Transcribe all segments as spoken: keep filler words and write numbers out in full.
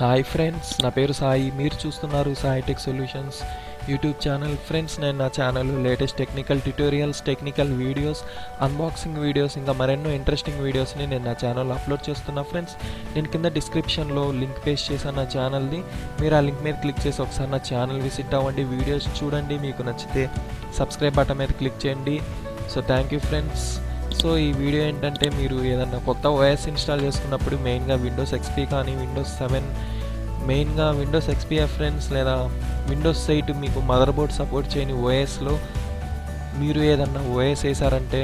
Hi friends, నా పేరు సాయి. మీరు చూస్తున్నారు Sai tech solutions YouTube channel. Friends, నేను నా channel latest technical tutorials, technical videos, unboxing videos, ఇంకా మరెన్నో ఇంట్రెస్టింగ్ వీడియోస్ని నేను నా ఛానల్లో అప్లోడ్ చేస్తున్నా. ఫ్రెండ్స్, నేను కింద డిస్క్రిప్షన్లో లింక్ పేస్ట్ చేశాను నా ఛానల్ది. మీరు ఆ లింక్ మీద క్లిక్ చేసి ఒకసారి నా ఛానల్ విజిట్ అవ్వండి, వీడియోస్ చూడండి. మీకు నచ్చితే సబ్స్క్రైబ్ బటన్ మీద క్లిక్ చేయండి. So thank you friends. So ఈ వీడియో ఏంటంటే, మీరు ఏదన్నా కొత్త ఓఎస్ ఇన్స్టాల్ చేసుకున్నప్పుడు మెయిన్గా విండోస్ ఎక్స్పీ కానీ విండోస్ సెవెన్, మెయిన్గా విండోస్ ఎక్స్పీ ఫ్రెండ్స్, లేదా విండోస్ ఎయిట్ మీకు మదర్ బోర్డ్ సపోర్ట్ చేయని ఓఎస్లో మీరు ఏదన్నా ఓఎస్ వేసారంటే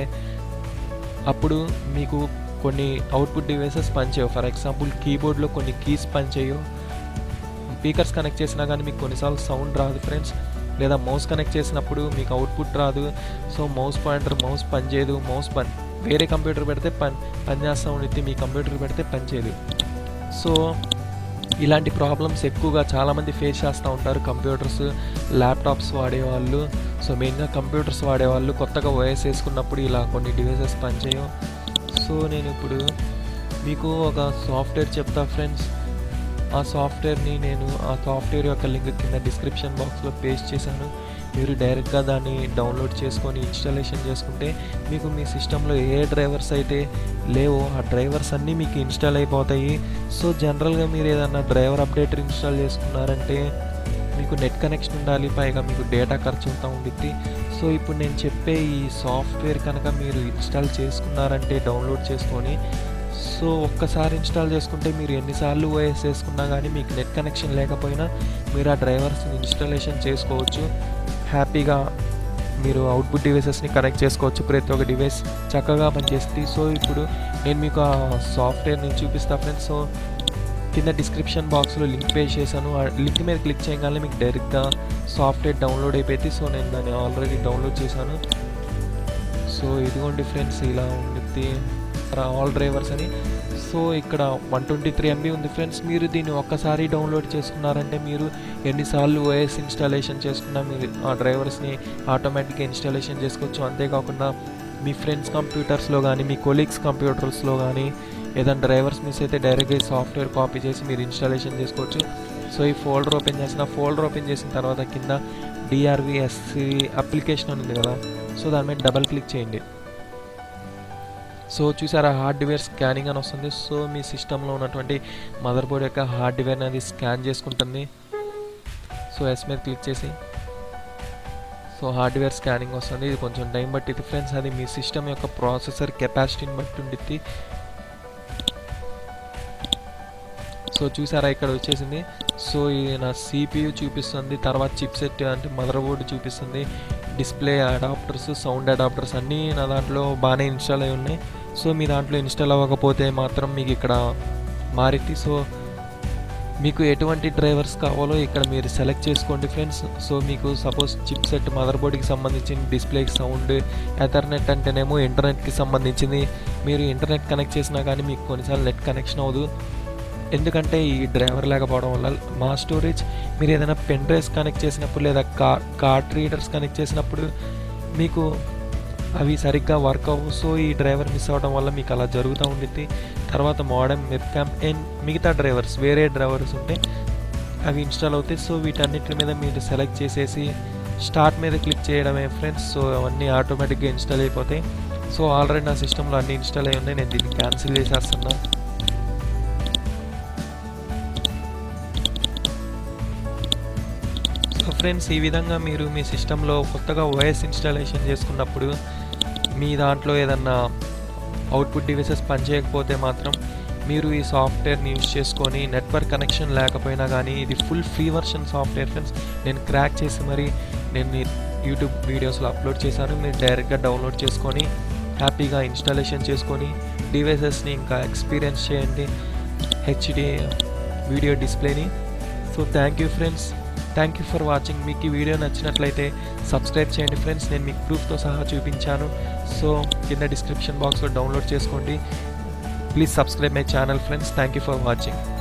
అప్పుడు మీకు కొన్ని అవుట్పుట్ డివైసెస్ పనిచేయవు. ఫర్ ఎగ్జాంపుల్, కీబోర్డ్లో కొన్ని కీస్ పనిచేయవు. స్పీకర్స్ కనెక్ట్ చేసినా కానీ మీకు కొన్నిసార్లు సౌండ్ రాదు ఫ్రెండ్స్. లేదా మౌస్ కనెక్ట్ చేసినప్పుడు మీకు అవుట్పుట్ రాదు. సో మౌస్ పాయింటర్ మౌస్ పనిచేయదు. మౌస్ పని వేరే కంప్యూటర్ పెడితే పని పనిచేస్తూ ఉండిద్ది, మీ కంప్యూటర్ పెడితే పనిచేయదు. సో ఇలాంటి ప్రాబ్లమ్స్ ఎక్కువగా చాలామంది ఫేస్ చేస్తూ ఉంటారు, కంప్యూటర్స్, ల్యాప్టాప్స్ వాడేవాళ్ళు. సో మెయిన్గా కంప్యూటర్స్ వాడేవాళ్ళు కొత్తగా ఓఎస్ వేసుకున్నప్పుడు ఇలా కొన్ని డివైసెస్ పనిచేయవు. సో నేను ఇప్పుడు మీకు ఒక సాఫ్ట్వేర్ చెప్తా ఫ్రెండ్స్. ఆ సాఫ్ట్వేర్ని నేను ఆ సాఫ్ట్వేర్ యొక్క లింక్ కింద డిస్క్రిప్షన్ బాక్స్లో పేస్ట్ చేశాను. మీరు డైరెక్ట్గా దాన్ని డౌన్లోడ్ చేసుకొని ఇన్స్టాలేషన్ చేసుకుంటే మీకు మీ సిస్టంలో ఏ డ్రైవర్స్ అయితే లేవో ఆ డ్రైవర్స్ అన్నీ మీకు ఇన్స్టాల్ అయిపోతాయి. సో జనరల్గా మీరు ఏదన్నా డ్రైవర్ అప్డేటర్ ఇన్స్టాల్ చేసుకున్నారంటే మీకు నెట్ కనెక్షన్ ఉండాలి, పైగా మీకు డేటా ఖర్చు అవుతూ ఉండిద్ది. సో ఇప్పుడు నేను చెప్పే ఈ సాఫ్ట్వేర్ కనుక మీరు ఇన్స్టాల్ చేసుకున్నారంటే డౌన్లోడ్ చేసుకొని, సో ఒక్కసారి ఇన్స్టాల్ చేసుకుంటే మీరు ఎన్నిసార్లు ఓఎస్ చేసుకున్నా కానీ మీకు నెట్ కనెక్షన్ లేకపోయినా మీరు ఆ డ్రైవర్స్ని ఇన్స్టాలేషన్ చేసుకోవచ్చు. హ్యాపీగా మీరు అవుట్పుట్ డివైసెస్ని కనెక్ట్ చేసుకోవచ్చు. ప్రతి ఒక్క డివైస్ చక్కగా పనిచేస్తుంది. సో ఇప్పుడు నేను మీకు ఆ సాఫ్ట్వేర్ని చూపిస్తాను ఫ్రెండ్స్. సో కింద డిస్క్రిప్షన్ బాక్స్లో లింక్ పే చేశాను. ఆ లింక్ మీద క్లిక్ చేయగానే మీకు డైరెక్ట్గా సాఫ్ట్వేర్ డౌన్లోడ్ అయిపోయింది. సో నేను దాన్ని ఆల్రెడీ డౌన్లోడ్ చేశాను. సో ఇదిగోండి ఫ్రెండ్స్, ఇలా ఉంటుంది ఆల్ డ్రైవర్స్ అని. సో ఇక్కడ వన్ ట్వంటీ త్రీ ఎంబీ ఉంది ఫ్రెండ్స్. మీరు దీన్ని ఒక్కసారి డౌన్లోడ్ చేసుకున్నారంటే మీరు ఎన్నిసార్లు ఓఎస్ ఇన్స్టాలేషన్ చేసుకున్నా మీరు ఆ డ్రైవర్స్ని ఆటోమేటిక్గా ఇన్స్టాలేషన్ చేసుకోవచ్చు. అంతేకాకుండా మీ ఫ్రెండ్స్ కంప్యూటర్స్లో కానీ మీ కొలీగ్స్ కంప్యూటర్స్లో కానీ ఏదైనా డ్రైవర్స్ మిస్ అయితే డైరెక్ట్గా సాఫ్ట్వేర్ కాపీ చేసి మీరు ఇన్స్టాలేషన్ చేసుకోవచ్చు. సో ఈ ఫోల్డర్ ఓపెన్ చేసిన ఫోల్డర్ ఓపెన్ చేసిన తర్వాత కింద డిఆర్విఎస్సి అప్లికేషన్ ఉంది కదా, సో దాని మీద డబల్ క్లిక్ చేయండి. సో చూసారా, హార్డ్వేర్ స్కానింగ్ అని వస్తుంది. సో మీ సిస్టంలో ఉన్నటువంటి మదర్ బోర్డ్ యొక్క హార్డ్వేర్ అనేది స్కాన్ చేసుకుంటుంది. సో ఎస్ మీద క్లిక్ చేసి సో హార్డ్వేర్ స్కానింగ్ వస్తుంది. ఇది కొంచెం టైం పట్టింది ఫ్రెండ్స్. అది మీ సిస్టమ్ యొక్క ప్రాసెసర్ కెపాసిటీని బట్టి ఉండిద్ది. సో చూసారా, ఇక్కడ వచ్చేసింది. సో ఇది నా సిపియు చూపిస్తుంది, తర్వాత చిప్ సెట్ అంటే మదర్ బోర్డు చూపిస్తుంది, డిస్ప్లే అడాప్టర్స్, సౌండ్ అడాప్టర్స్ అన్నీ నా దాంట్లో బాగానే ఇన్స్టాల్ అయి ఉన్నాయి. సో మీ దాంట్లో ఇన్స్టాల్ అవ్వకపోతే మాత్రం మీకు ఇక్కడ మారిద్ది. సో మీకు ఎటువంటి డ్రైవర్స్ కావాలో ఇక్కడ మీరు సెలెక్ట్ చేసుకోండి ఫ్రెండ్స్. సో మీకు సపోజ్ చిప్ సెట్ మదర్ బోర్డ్కి సంబంధించిన డిస్ప్లేకి సౌండ్, ఎథర్నెట్ అంటేనేమో ఇంటర్నెట్కి సంబంధించింది. మీరు ఇంటర్నెట్ కనెక్ట్ చేసినా కానీ మీకు కొన్నిసార్లు నెట్ కనెక్షన్ అవ్వదు, ఎందుకంటే ఈ డ్రైవర్ లేకపోవడం వల్ల. మా స్టోరేజ్ మీరు ఏదైనా పెన్ డ్రైవ్స్ కనెక్ట్ చేసినప్పుడు లేదా కా కార్డ్ రీడర్స్ కనెక్ట్ చేసినప్పుడు మీకు అవి సరిగ్గా వర్క్ అవ్వవు. సో ఈ డ్రైవర్ మిస్ అవ్వడం వల్ల మీకు అలా జరుగుతూ ఉండిద్ది. తర్వాత మోడెమ్, వెబ్కామ్ అండ్ మిగతా డ్రైవర్స్, వేరే డ్రైవర్స్ ఉంటే అవి ఇన్స్టాల్ అవుతాయి. సో వీటన్నిటి మీద మీరు సెలెక్ట్ చేసేసి స్టార్ట్ మీద క్లిక్ చేయడమే ఫ్రెండ్స్. సో అవన్నీ ఆటోమేటిక్గా ఇన్స్టాల్ అయిపోతాయి. సో ఆల్రెడీ నా సిస్టంలో అన్నీ ఇన్స్టాల్ అయి ఉన్నాయి. నేను దీన్ని క్యాన్సిల్ చేసేస్తున్నా. ఫ్రెండ్స్, ఈ విధంగా మీరు మీ సిస్టంలో కొత్తగా ఓఎస్ ఇన్స్టాలేషన్ చేసుకున్నప్పుడు మీ దాంట్లో ఏదన్నా అవుట్పుట్ డివైసెస్ పనిచేయకపోతే మాత్రం మీరు ఈ సాఫ్ట్వేర్ని యూజ్ చేసుకొని, నెట్వర్క్ కనెక్షన్ లేకపోయినా కానీ, ఇది full free version software friends. నేను క్రాక్ చేసి మరి నేను యూట్యూబ్ వీడియోస్లో అప్లోడ్ చేశాను. మీరు డైరెక్ట్గా డౌన్లోడ్ చేసుకొని హ్యాపీగా ఇన్స్టాలేషన్ చేసుకొని డివైసెస్ని ఇంకా ఎక్స్పీరియన్స్ చేయండి, హెచ్డి వీడియో డిస్ప్లేని. So thank you friends, thank you for watching. మీకు ఈ వీడియో నచ్చినట్లయితే సబ్స్క్రైబ్ చేయండి ఫ్రెండ్స్. నేను మీకు ప్రూఫ్తో సహా చూపించాను. సో కింద డిస్క్రిప్షన్ బాక్స్లో డౌన్లోడ్ చేసుకోండి. Please subscribe my channel friends. Thank you for watching.